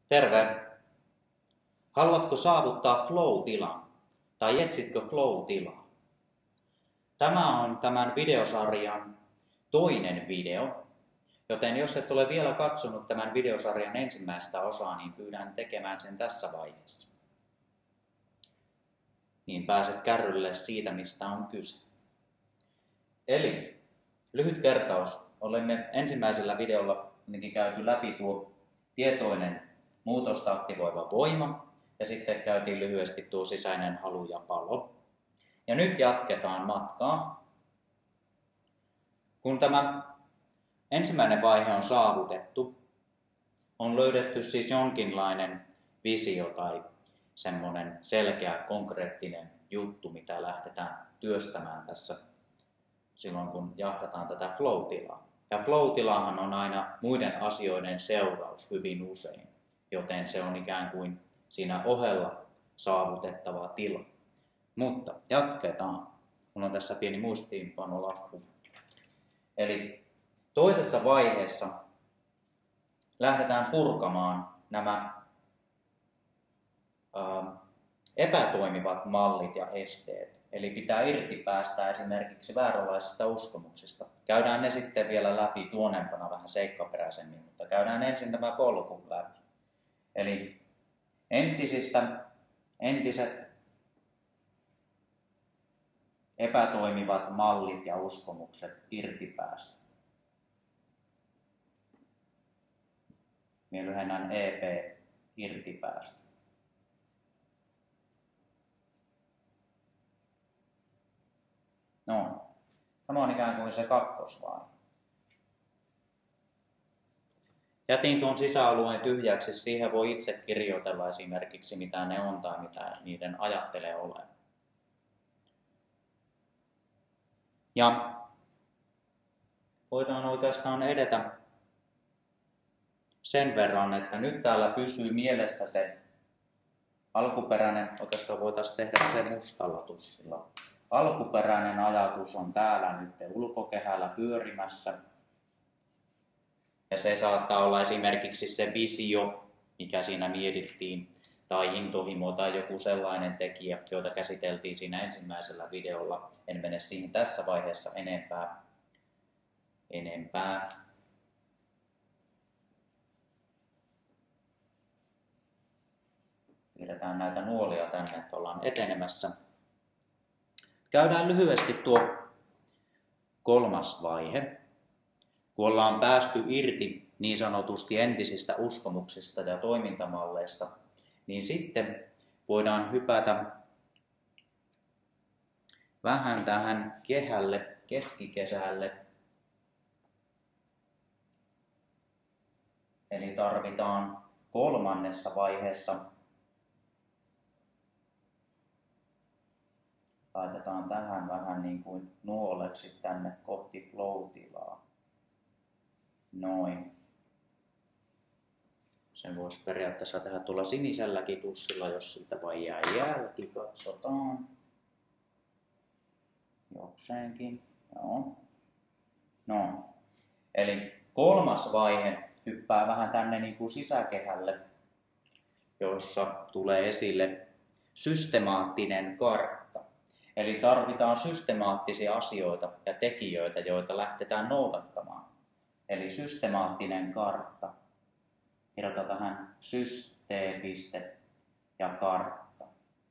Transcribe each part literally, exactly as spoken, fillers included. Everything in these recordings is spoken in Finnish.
Terve! Haluatko saavuttaa flow-tilan tai etsitkö flow-tilaa? Tämä on tämän videosarjan toinen video, joten jos et ole vielä katsonut tämän videosarjan ensimmäistä osaa, niin pyydän tekemään sen tässä vaiheessa. Niin pääset kärrylle siitä, mistä on kyse. Eli lyhyt kertaus. Olemme ensimmäisellä videolla käyty läpi tuo tietoinen muutosta aktivoiva voima ja sitten käytiin lyhyesti tuo sisäinen halu ja palo. Ja nyt jatketaan matkaa. Kun tämä ensimmäinen vaihe on saavutettu, on löydetty siis jonkinlainen visio tai semmoinen selkeä, konkreettinen juttu, mitä lähdetään työstämään tässä silloin, kun jahdataan tätä flow-tilaa. Ja flow-tilahan on aina muiden asioiden seuraus hyvin usein, joten se on ikään kuin siinä ohella saavutettava tila. Mutta jatketaan. Mulla on tässä pieni muistiinpanolappu. Eli toisessa vaiheessa lähdetään purkamaan nämä ää, epätoimivat mallit ja esteet. Eli pitää irti päästä esimerkiksi vääränlaisista uskomuksista. Käydään ne sitten vielä läpi tuonempana vähän seikkaperäisemmin, mutta käydään ensin tämä polku läpi. Eli entisistä, entiset epätoimivat mallit ja uskomukset irti päästä. Minä lyhennän E P irti päästä. No, tämä on ikään kuin se kakkosvaihe. Jätin tuon sisäalueen tyhjäksi, siihen voi itse kirjoitella esimerkiksi mitä ne on tai mitä niiden ajattelee olevan. Ja voidaan oikeastaan edetä sen verran, että nyt täällä pysyy mielessä se alkuperäinen, oikeastaan voitaisiin tehdä se mustalla tussilla. Alkuperäinen ajatus on täällä nyt ulkokehällä pyörimässä. Ja se saattaa olla esimerkiksi se visio, mikä siinä mietittiin, tai intohimo tai joku sellainen tekijä, joita käsiteltiin siinä ensimmäisellä videolla. En mene siihen tässä vaiheessa enempää. enempää. Pidetään näitä nuolia tänne, että ollaan etenemässä. Käydään lyhyesti tuo kolmas vaihe. Kun ollaan päästy irti niin sanotusti entisistä uskomuksista ja toimintamalleista, niin sitten voidaan hypätä vähän tähän kehälle, keskikesälle. Eli tarvitaan kolmannessa vaiheessa, laitetaan tähän vähän niin kuin nuoleksi tänne kohti flow-tilaa. Noin. Sen voisi periaatteessa tehdä tuolla siniselläkin tussilla, jos siltä vain jää jälki. Katsotaan. Jokseenkin. Joo. No. Eli kolmas vaihe hyppää vähän tänne niin kuin sisäkehälle, jossa tulee esille systemaattinen kartta. Eli tarvitaan systemaattisia asioita ja tekijöitä, joita lähdetään noudattamaan. Eli systemaattinen kartta. Kirjoita tähän systeemipiste ja kartta.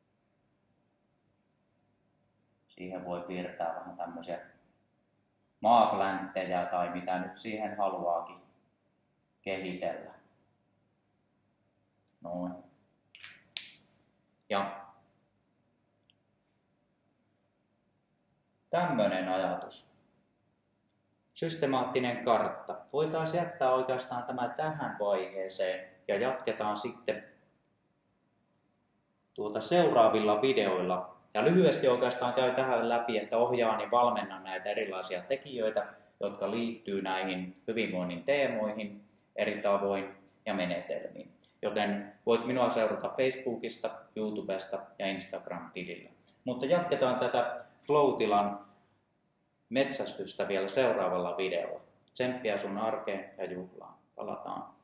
Siihen voi piirtää vähän tämmöisiä maaplänttejä tai mitä nyt siihen haluaakin kehitellä. Noin. Ja tämmöinen ajatus. Systemaattinen kartta. Voitaisiin jättää oikeastaan tämä tähän vaiheeseen ja jatketaan sitten tuota seuraavilla videoilla. Ja lyhyesti oikeastaan käy tähän läpi, että ohjaan ja valmennan näitä erilaisia tekijöitä, jotka liittyy näihin hyvinvoinnin teemoihin eri tavoin ja menetelmiin. Joten voit minua seurata Facebookista, YouTubesta ja Instagram-tilillä. Mutta jatketaan tätä flow-tilan metsästystä vielä seuraavalla videolla. Tsemppiä sun arkeen ja juhlaan. Palataan.